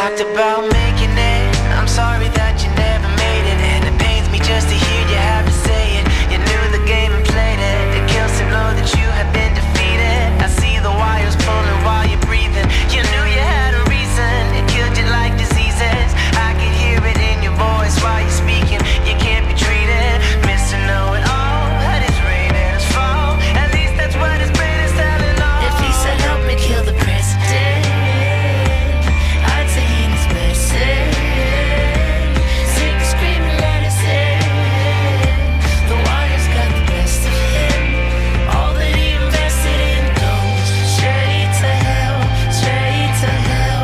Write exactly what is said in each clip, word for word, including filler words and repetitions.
talked about making it. I'm sorry that you never made it, and it pains me just to hear you have to say it. You knew the game and played it. It kills to know that you have been defeated. I see the wires pulling while you're breathing. You knew you had a reason. It killed you like diseases. I can hear it in your voice while you're speaking. You can't be treated, Mister Know-it-all. That is rain and it's fall. At least that's what his brain is telling all. If he said help me kill the president, I'd say he needs medicine. Sick of screaming, let us in. The wire's got the best of him. All that he invested in goes straight to hell, straight to hell.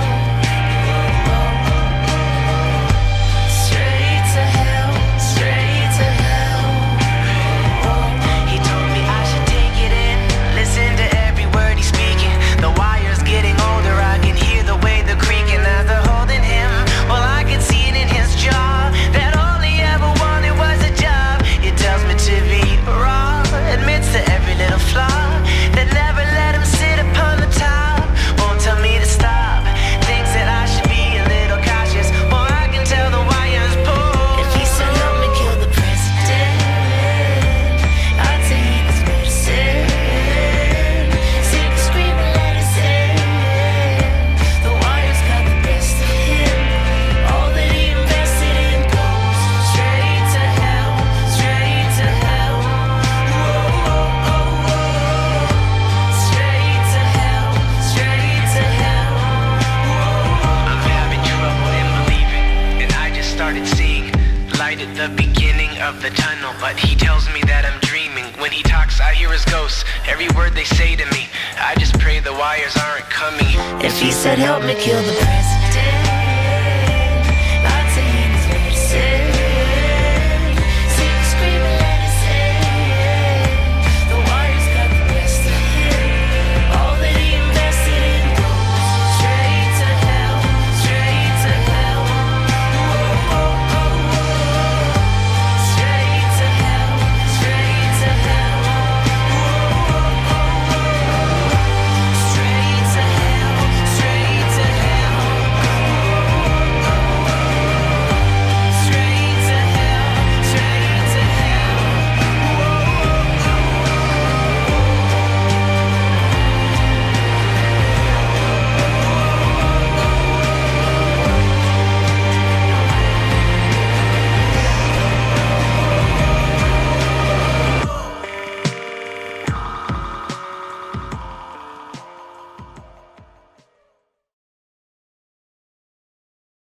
Straight to hell, straight to hell. He told me I should take it in, listen to every word he's speaking. The wire's getting older, I can hear the way they're creaking as they're holding him. Well, I can see it in his jaw, that all he ever wanted was a job. He tells me to be raw, admits to every little flaw, that never let him sit upon the top. Won't tell me to stop, thinks that I should be a little cautious. Well, I can tell the wire's pulled. If he said help me kill the president, I'd say he needs medicine. Sick of screaming, let us in. The wire's got the best of him. All that he invested in goes straight to hell, straight to hell. Whoa, whoa, whoa, whoa. Straight to hell, straight to hell. I'm having trouble in believing, and I just started seeing light at the beginning of the tunnel. But he tells me that I'm dreaming. When he talks, I hear his ghosts. Every word they say to me, I just pray the wires aren't coming. If he said help me kill the president,